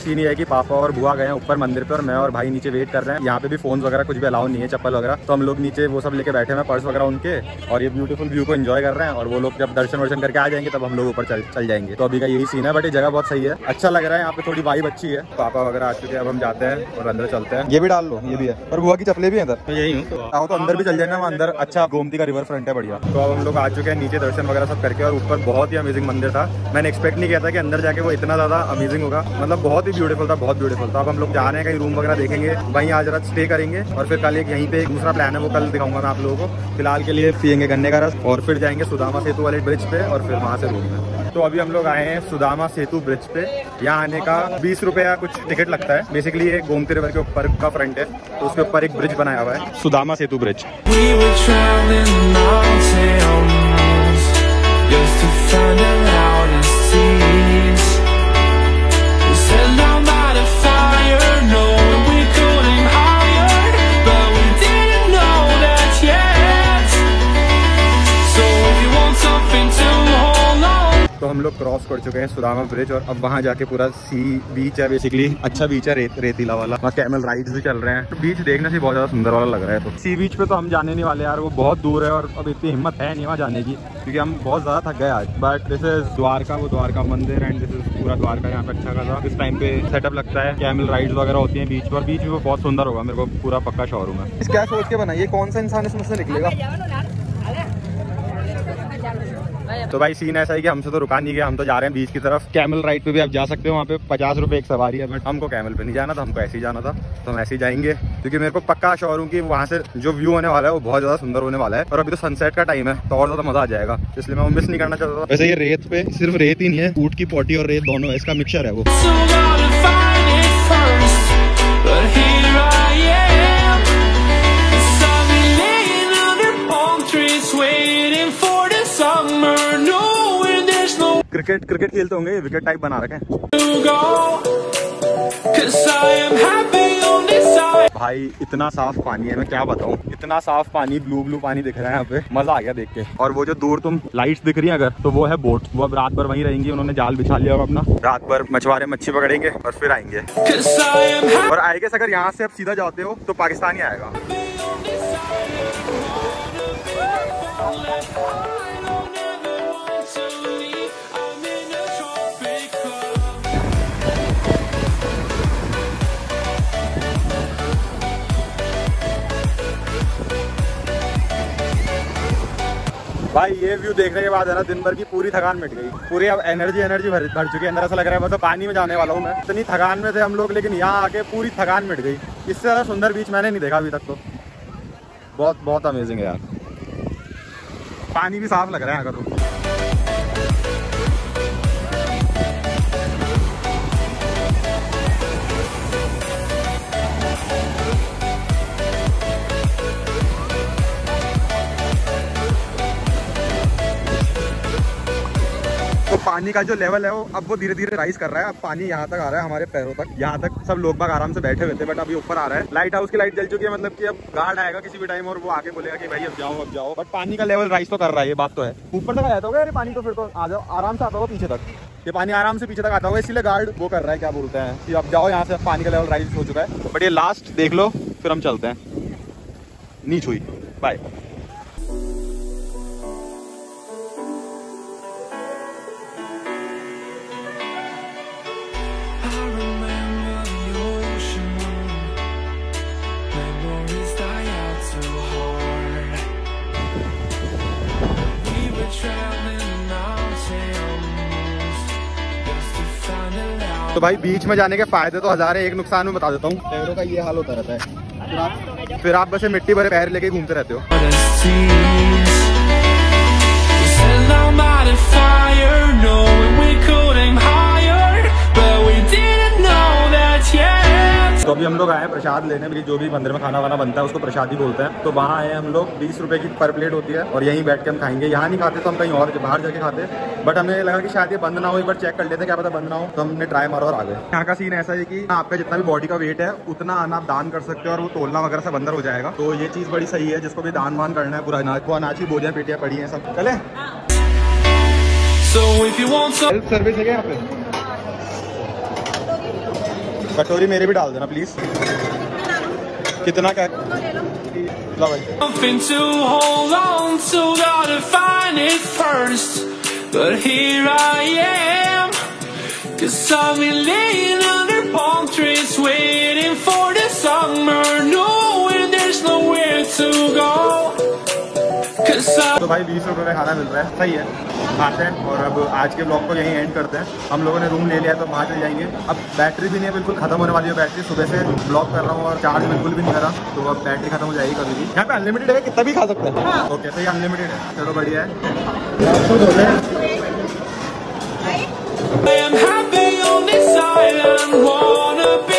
Scene ये है कि पापा और बुआ गए हैं ऊपर मंदिर पे और मैं और भाई नीचे वेट कर रहे हैं। यहाँ पे भी फोन वगैरह कुछ भी अलाउ नहीं है, चप्पल वगैरह, तो हम लोग नीचे वो सब लेके बैठे हैं, पर्स वगैरह उनके, और ये ब्यूटीफुल व्यू को एंजॉय कर रहे हैं। और वो लोग जब दर्शन वर्शन करके आ जाएंगे तब हम लोग ऊपर चल जाएंगे। तो अभी का यही सीन है, बट ये जगह बहुत सही है, अच्छा लग रहा है। यहाँ पे थोड़ी वाइब अच्छी है। पापा वगैरह आ चुके हैं, अब हम जाते हैं और अंदर चलते हैं। ये भी डाल लो, ये भी है, और बुआ की चप्पलें भी है अंदर। यही हूँ तो अंदर भी चल जाए ना, अंदर अच्छा गोमती का रिवर फ्रंट है, बढ़िया। तो अब हम लोग आ चुके हैं नीचे दर्शन वगैरह सब करके, और ऊपर बहुत ही अमेजिंग मंदिर था। मैंने एक्सपेक्ट नहीं किया था कि अंदर जाके वो इतना ज़्यादा अमेजिंग होगा, मतलब बहुत ही ब्यूटीफुल था, बहुत ब्यूटीफुल था। अब हम लोग जा रहे हैं, कहीं रूम वगैरह देखेंगे, वहीं आज रात स्टे करेंगे, और फिर कल एक यहीं पे एक दूसरा प्लान है, वो कल दिखाऊंगा मैं आप लोगों को। फिलहाल के लिए पियेंगे गन्ने का रस, और फिर जाएंगे सुदामा सेतु वाले ब्रिज पे, और फिर वहाँ से रूम में। तो अभी हम लोग आए हैं सुदामा सेतु ब्रिज पे। यहाँ आने का 20 रुपया कुछ टिकट लगता है। बेसिकली ये गोमती रिवर के ऊपर का फ्रंट है, तो उसके ऊपर एक ब्रिज बनाया हुआ है, सुदामा सेतु ब्रिज। तो हम लोग क्रॉस कर चुके हैं सुदामा ब्रिज, और अब वहाँ जाके पूरा सी बीच है, बेसिकली अच्छा बीच है, रेतीला वाला। वहाँ कैमल राइड्स भी चल रहे हैं। तो बीच देखने से बहुत ज़्यादा सुंदर वाला लग रहा है। तो सी बीच पे तो हम जाने नहीं वाले यार, वो बहुत दूर है, और अब इतनी हिम्मत है नहीं वहाँ जाने की, क्योंकि हम बहुत ज़्यादा थक गए आज। बट दिस इज द्वारका, वो द्वारका मंदिर, एंड दिस इज पूरा द्वारका। यहाँ पे अच्छा खासा इस टाइम पे सेटअप लगता है, कैमल राइड्स वगैरह होती है बीच पर। बीच भी वो बहुत सुंदर होगा, मेरे को पूरा पक्का शोरूम है। क्या सोच के बनाइए, कौन सा इंसान इसमें से निकलेगा। तो भाई सीन ऐसा है कि हमसे तो रुका नहीं गया, हम तो जा रहे हैं बीच की तरफ। कैमल राइड पे भी आप जा सकते हो, वहाँ पे 50 रुपए एक सवारी है, बट हमको कैमल पे नहीं जाना था, हमको ऐसे ही जाना था, तो हम ऐसे ही जाएंगे। क्योंकि मेरे को पक्का श्योर हूँ कि वहाँ से जो व्यू होने वाला है वो बहुत ज़्यादा सुंदर होने वाला है, और अभी तो सनसेट का टाइम है, तो और ज़्यादा मजा आ जाएगा, इसलिए मैं वो मिस नहीं करना चाहता था। वैसे ये रेत पे सिर्फ रेत ही नहीं है, ऊँट की पोटी और रेत दोनों है, इसका मिक्सचर है वो। क्रिकेट खेलते होंगे, विकेट टाइप बना रखे हैं। भाई इतना साफ पानी है, मैं क्या बताऊं, इतना साफ पानी, ब्लू पानी दिख रहा है यहाँ पे, मजा आ गया देख के। और वो जो दूर तुम लाइट्स दिख रही है अगर, तो वो है बोट, वो अब रात भर वहीं रहेंगी, उन्होंने जाल बिछा लिया और अपना रात भर मछुआरे मच्छी पकड़ेंगे और फिर आएंगे। और आएंगे अगर यहाँ से आप सीधा जाते हो तो पाकिस्तान ही आएगा। भाई ये व्यू देखने के बाद है ना, दिन भर की पूरी थकान मिट गई, पूरी अब एनर्जी भर चुकी है अंदर। ऐसा लग रहा है मतलब पानी में जाने वाला हूँ मैं, इतनी थकान में थे हम लोग, लेकिन यहाँ आके पूरी थकान मिट गई। इससे ज़्यादा सुंदर बीच मैंने नहीं देखा अभी तक, तो बहुत अमेजिंग है यार। पानी भी साफ लग रहा है अगर तो। तो पानी का जो लेवल है वो अब वो धीरे धीरे राइज कर रहा है। अब पानी यहाँ तक आ रहा है, हमारे पैरों तक, यहाँ तक सब लोग बाग आराम से बैठे हुए थे, बट अभी ऊपर आ रहा है। लाइट हाउस की लाइट जल चुकी है, मतलब कि अब गार्ड आएगा किसी भी टाइम और वो आके बोलेगा कि भाई अब जाओ। बट पानी का लेवल राइज तो कर रहा है, ये बात तो है। ऊपर तक आया होगा यार पानी, तो फिर तो आ जाओ, आराम से आता होगा पीछे तक, ये पानी आराम से पीछे तक आता होगा, इसलिए गार्ड वो कर रहा है, क्या बोलते हैं कि अब जाओ यहाँ से, पानी का लेवल राइज हो चुका है। बट ये लास्ट देख लो, फिर हम चलते हैं। नीच हुई, बाय। तो भाई बीच में जाने के फायदे तो हजार है, एक नुकसान में बता देता हूँ, पैरों का ये हाल होता रहता है, फिर आप बस मिट्टी भरे पैर लेके घूमते रहते हो। तो अभी हम लोग आए हैं प्रसाद लेने, मेरी जो भी मंदिर में खाना वाना बनता है उसको प्रसाद ही बोलते हैं। तो वहाँ आए हम लोग, 20 रुपए की पर प्लेट होती है, और यहीं बैठ के हम खाएंगे। यहाँ नहीं खाते तो हम कहीं और बाहर जाके खाते, बट हमें लगा कि शायद ये बंद ना हो, एक बार चेक कर लेते, क्या पता बंद ना हो, तो हमने ट्राई मारा और आ गए। यहाँ का सीन ऐसा है कि आपका जितना भी बॉडी का वेट है उतना अन्न आप दान कर सकते हो, और वो तोलना वगैरह सब अंदर हो जाएगा। तो ये चीज़ बड़ी सही है, जिसको भी दान वान करना है, पूरा अनाज को, अनाज की बोरियां पेटियां पड़ी हैं सब। चले सेल्फ सर्विस है क्या यहाँ पे? कटोरी मेरे भी डाल देना प्लीज। कितना क्या ला भाई। तो भाई 20 रुपये में खाना मिल रहा है, सही है, खाते हैं। और अब आज के ब्लॉग को यहीं एंड करते हैं। हम लोगों ने रूम ले लिया तो वहाँ चले जाएंगे। अब बैटरी भी नहीं है, बिल्कुल खत्म होने वाली है बैटरी। सुबह से ब्लॉग कर रहा हूँ और चार्ज बिल्कुल भी नहीं करा, तो अब बैटरी खत्म हो जाएगी कभी भी। यहाँ पे अनलिमिटेड है, कितना भी खा सकते हैं। ओके, तो ये अनलिमिटेड है, चलो बढ़िया है।